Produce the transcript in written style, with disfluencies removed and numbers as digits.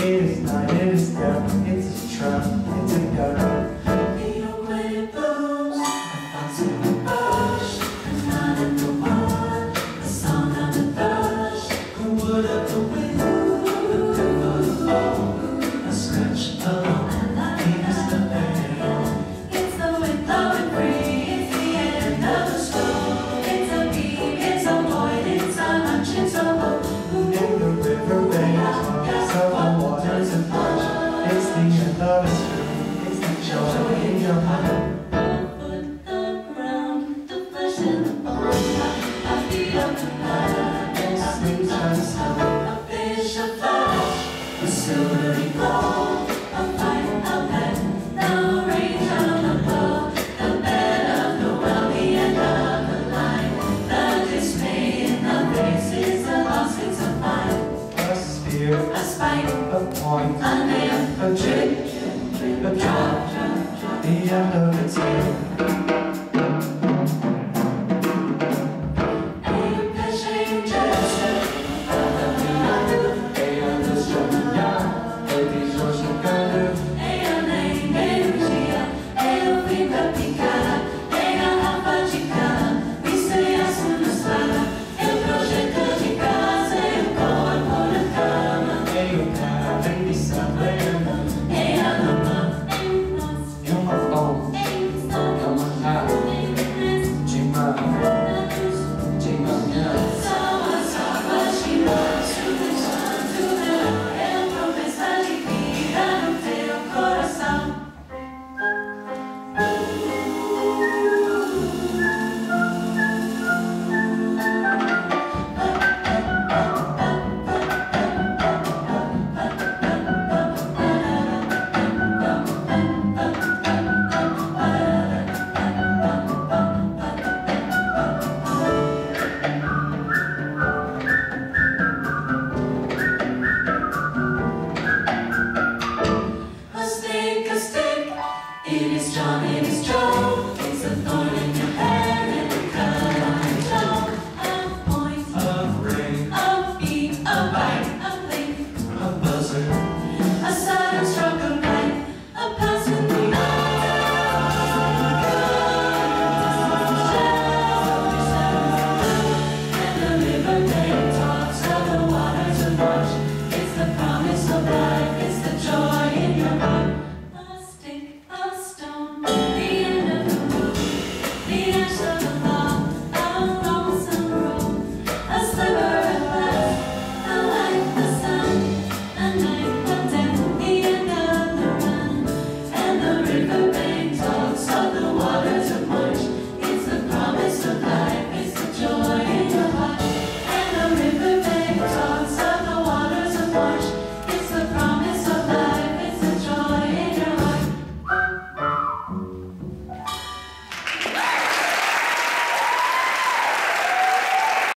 is not, it is death. It's a trap, it's a gun. When it blows, a fox in the bush, a knot in the wood, a song on the thrush, a wood of the wind, a tip of the bow, a scratch along the band. It's the wind blowing free, it's the end of the storm. It's a beam, it's a void, it's a hunch, it's a hope. In the river waves, so the waters and flush. It's the end of a stream, it's the joy in your heart. A spike, a point, a nail, a trick, a drop, the end of its tail. Somewhere